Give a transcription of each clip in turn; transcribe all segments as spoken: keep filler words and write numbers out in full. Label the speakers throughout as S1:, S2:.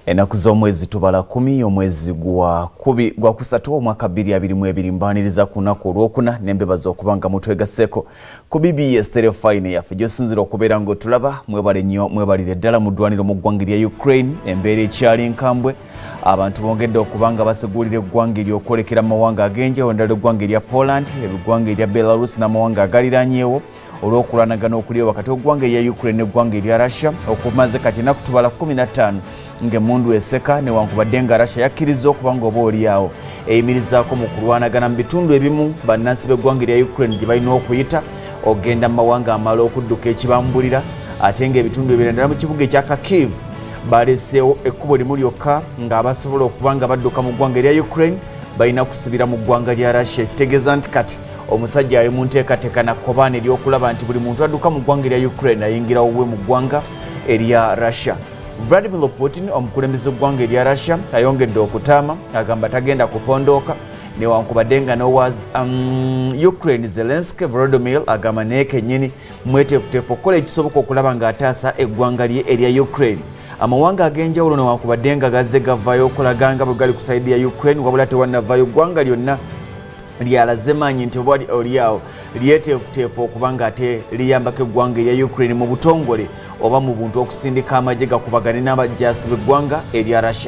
S1: Enaku z'omwezi tubala kumi omwezi gwa kubi gwa kusatu omwaka bbiri abiri mu ebiri mbaniriza ku lunaku olwokuna n'embeba okubanga mutwegasseko ku B B S telefine yaffe gy'osinzira okubeera ng'otulaba mwebale nnyo mwebalire ddala mu ddwaniro mu ggwanga lya Ukraine embeera ekyali nkambwe abantu bongedde okubanga basigulira eggwanga ery'okwolekera mu mawanga ag'enjawulo ndala eggwanga erya Poland eggwanga erya Belarus n'amawanga agaliranyeewo olw'okulwanagana okuli wakati w'eggwanga erya Ukraine n'eggwanga erya Russia okumaze kati ennaku tubala kumi na ttaano ng'emmundu eseka newankubadde nga Russia yakkiriza okubanga oba oliawo eyimirizaako mu kulwanagana mu bitundu ebimu bannansi b'eggwanga erya Ukraine gye balina okuyita ogenda mu mawanga amala okudduka ekibambulira ate ng'ebitundu ebirala ddala mu kibuga ekya Kharkiv baleseewo ekkubo limu lyokka ng'abasobola okuba nga badduka mu ggwanga erya Ukraine balina kusibira mu ggwanga lya Russia ekitegeeza nti kati omusajja ali mu nteekateeka na kkobaane ery'okulaba nti buli muntu adduka mu ggwanga erya Ukraine ayingira wuwe mu ggwanga erya Russia. Vladimir Putin omukulembeze w'eggwanga erya Russia ayongedde okutaama agamba tagenda kupondooka newankubadde nga n'owazi um, Ukraine Zelensky Volodymyr agamba naye kennyini mweteefuteefu okukola ekisoboka okulaba ng'ataasa eggwanga lye erya Ukraine. Amawanga ag'enjawulo newankubadde nga gazze gavaayo okulaga nga bwe gali ku sayidi ya Ukraine wabula tewannavaayo eggwanga lyonna lyalaze maanyi nti oba oliawo lyeteefuteefu okuba nga ate liyambako eggwanga erya Ukraine mu butongole oba mu buntu okusindika amagye gakubagane n'abajaasi b'eggwanga erya Russia.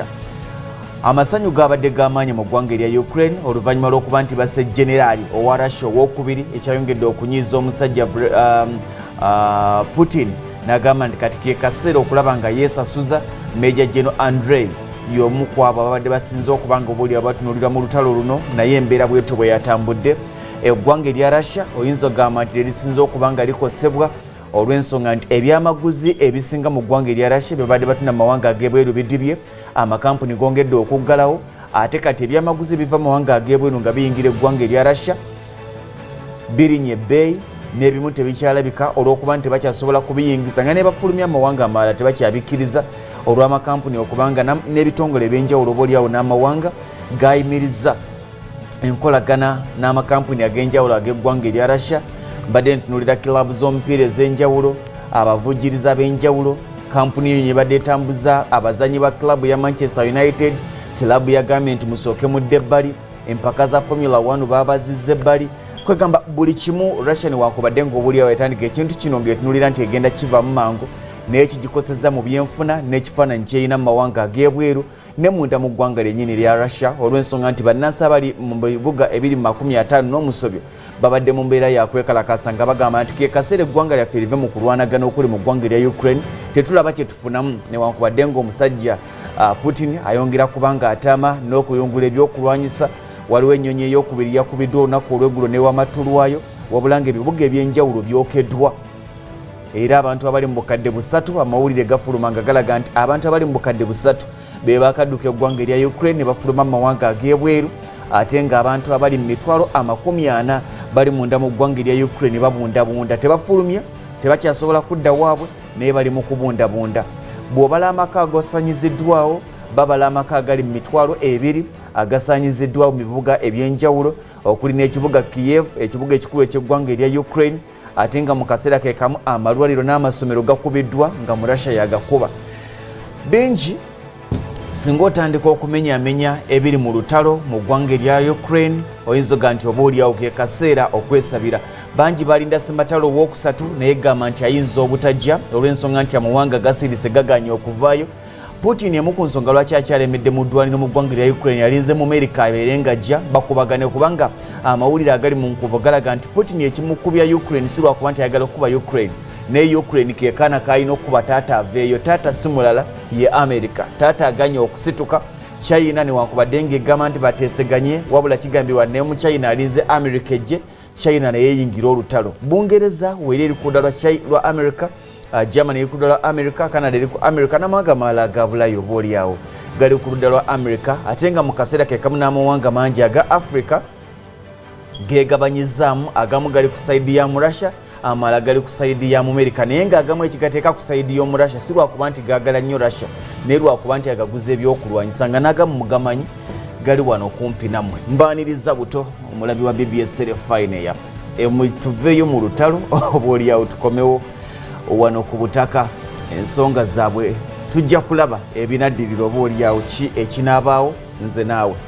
S1: Amasanyu gabadde g'amaanyi mu ggwanga erya Ukraine oluvannyuma lw'okuba nti basse generaali owa Russia owookubiri ekyayongedde okunyiiza omusajja um, uh, Putin n'agamba nti kati ke kaseera okulaba nga yeesasuza Major General Andrei y'omu ku abo ababadde basinze okuba nga obaolyawo batunuulira mu lutalo luno naye embeera bwetyo bwe yatambudde. Eggwanga erya Russia oyinza ogamba nti lyerisinze okuba nga likosebwa olw'ensonga nti ebyamaguzi ebisinga mu ggwanga erya Russia bye babadde batunda mu mawanga ag'ebweru bidibye amakampuni gongedde okuggalawo ate kati ebyamaguzi biva mu mawanga ag'ebweru nga biyingira eggwanga erya Russia birinnye ebbeeyi n'ebimu tebikyalabika olw'okuba nti tebakyasobola kubiyingiza nga ne bafulumya amawanga amalala tebakyabikkiriza olw'amakampuni okubanga n'ebitongole ebyenjawulo obaolyawo n'amawanga gayimiriza enkolagana n'amakampuni ag'enjawulo ag'eggwanga erya Russia. Mbadde ntunuulira kilabu z'omupiira ez'enjawulo abavujjiriza b'enjawulo kampuni eyo nyebadde etambuza abazanyi ba kilabu ya Manchester United kilabu yagambye nti musooke mudde ebbali empaka za Formula one baabazizza ebbali kwegamba buli kimu Russia newankubadde ng'obuliawo yatandika ekintu kino ng'etunuulira nti egenda kiva mu mangu naye kigikosezza mu byenfuna n'ekifaananyi kyeyina mu mawanga ag'ebweru ne munda mu ggwanga lyennyini lya Russia olw'ensonga nti bannansi abali mu bibuga ebiri mu makumi ataano n'omusobyo babadde mu mbeera yakwekalakasa nga bagamba nti ke kaseera eggwanga lyaffe live mu kulwanagana okuli mu ggwanga erya Ukraine tetulaba kye tufunamu newankubadde ng'omusajja uh, Putin ayongera kuba nga ataama n'okuyungula ebyokulwanyisa waliwo ennyonyi ey'okubiri yakubiddwa olunaku olw'eggulo n'ewamatulwayo wabula ng'ebibuga eby'enjawulo byokeddwa era abantu abali mu bukadde busatu amawulire gafuluma nga galaga nti abantu abali mu bukadde busatu be bakadduka eggwanga erya Ukraine ne bafuluma mu mawanga ag'ebweru ate ng'abantu abali mu mitwalo amakumi ana bali munda mu ggwanga erya Ukraine babundabunda tebafulumya tebakyasobola kudda waabwe naye bali mu kubundabunda. Bw'obala amaka agasanyiziddwawo babala amaka agali mu mitwalo ebiri agasanyiziddwawo mu bibuga ebyenjawulo okuli n'ekibuga Kiev ekibuga ekikulu eky'eggwanga erya Ukraine ate nga mu kaseera ke kamu amalwaliro n'amasomero gakubiddwa nga mu Russia yagakuba. Bingi singa otandika okumenyaamenya ebiri mu lutalo mu ggwanga erya Ukraine oyinza oga nti oba oliawo ke kaseera okwesabira. Bangi balinda Sematalo owookusatu naye gamba nti ayinza obutajja olw'ensonga nti amawanga gasirise gaganye okuvaayo. Putin emu ku nsonga lwaki akyalemedde mu ddwaniro mu ggwanga erya Ukraine yalinze mu America abeere ng'ajja bakubagane kubanga amawulire agali mu nkubo galaga nti Putin ekimukubya Ukraine si lwakuba nti ayagala okuba Ukraine naye Ukraine ke kaana k'alina okuba taata aveeyo taata si mulala ye America taata aganye okusituka China newankubadde ng'egamba nti bateeseganye wabula kigambibwa naye mu China alinze America ejje China naye yeyingira olutalo. Bungereza weeri eri ku ludda lwa America Uh, Germany eri ku ludda lwa America, Canada eri ku America n'amawanga amalala agabulayo obaolyawo gali ku ludda lwa America ate nga mu kaseera ke kamu n'amawanga mangi aga Africa gegabanyizaamu agamu gali ku sayidi ya mu Russia amalala gali ku sayidi ya mu America naye ng'agamu ekigateeka ku sayidi y'omu Russia si lwakuba nti gaagala nnyo Russia naye lwakuba nti agaguza ebyokulwanyisa nga n'agamu mugamanyi gali wano kumpi nammwe. Mbaaniriza buto omulabi wa B B S telefine yaffe tuveeyo mu lutalo obaolyawo tukomewo wano ku butaka ensonga zaabwe tujja kulaba ebinaddirira oba olyawo ki ekinaabaawo nze naawe